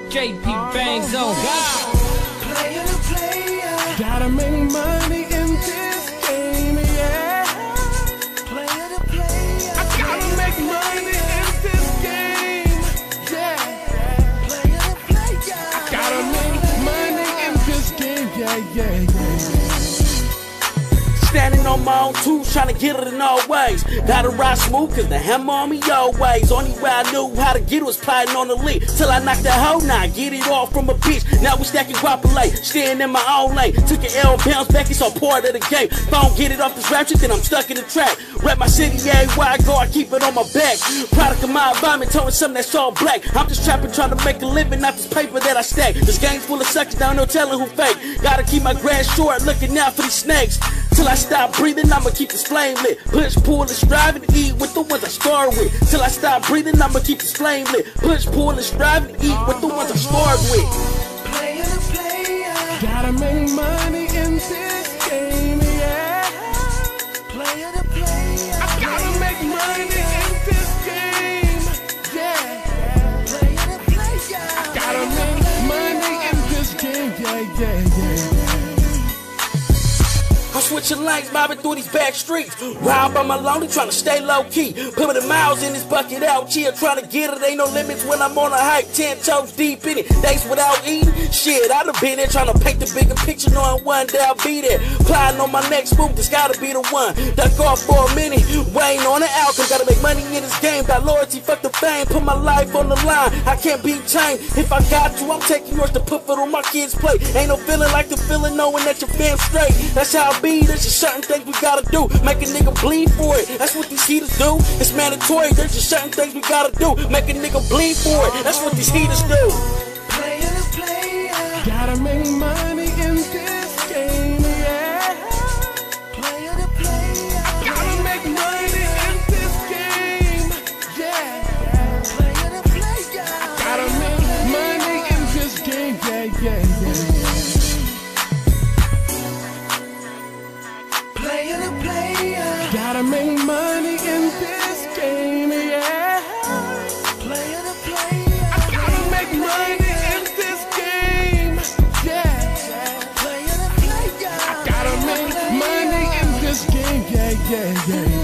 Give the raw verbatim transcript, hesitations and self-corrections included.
J P Bangs on God. Player to player, Gotta make money in this game, yeah. player to player, I gotta make money in this game, yeah. player to player. Gotta make money in this game, yeah, yeah, yeah. Standing on my own two, trying to get it in all ways. Gotta ride smooth, cause the hammer on me always. Only way I knew how to get it was plotting on the lead. Till I knocked that hoe, now I get it off from a bitch. Now we stacking guapolate, staying in my own lane. Took an L, bounce back, it's all part of the game. If I don't get it off this rap shit, then I'm stuck in the track. Rap my city, everywhere I go, I keep it on my back. Product of my environment, towing something that's all black. I'm just trapping, trying to make a living off this paper that I stack. This game's full of suckers, down no telling who fake. Gotta keep my grass short, looking out for these snakes. Till I stop breathing, I'ma keep this flame lit. Push, pull, and strive and eat with the ones I start with. Till I stop breathing, I'ma keep this flame lit. Push, pull, and strive and eat with the ones I start with. Player to player, Gotta make money in this game, yeah. player to player, I gotta make money in this game, yeah. player to player. Gotta make money in this game, yeah, yeah, yeah. I'm switching lanes, mobbing through these back streets. Ride by my lonely, trying to stay low key. Put the miles in this bucket out here, trying to get it. Ain't no limits when I'm on a hike, ten toes deep in it. Days without eating, shit, I done been there trying to paint the bigger picture, knowing one day I'll be there. Plotting on my next move, this gotta be the one. Duck off for a minute, waiting on the outcome. Gotta make money in this game, got loyalty, fuck the fame. Put my life on the line, I can't be tamed. If I got to, I'm taking yours to put food on my kids' plate. Ain't no feeling like the feeling knowing that your fam's straight. That's how I be. There's just certain things we gotta do, make a nigga bleed for it. That's what these heaters do. It's mandatory. There's just certain things we gotta do, make a nigga bleed for it. That's what these heaters do. Player to player, Gotta make money in this game, yeah. player to player, Gotta make money in this game, yeah. player to player, Gotta make money in this game, yeah, yeah, yeah. player to player, Gotta make money in this game, yeah. player to player, Gotta make money in this game, yeah. player to player. Gotta make money in this game, yeah, yeah, yeah.